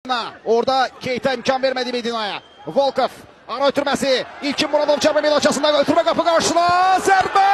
Orada Keita imkan vermedi Medina'ya. Volkov ara ötürməsi. İlkin Muradov çarpı açısından ötürmə kapı karşısına. Zərbə!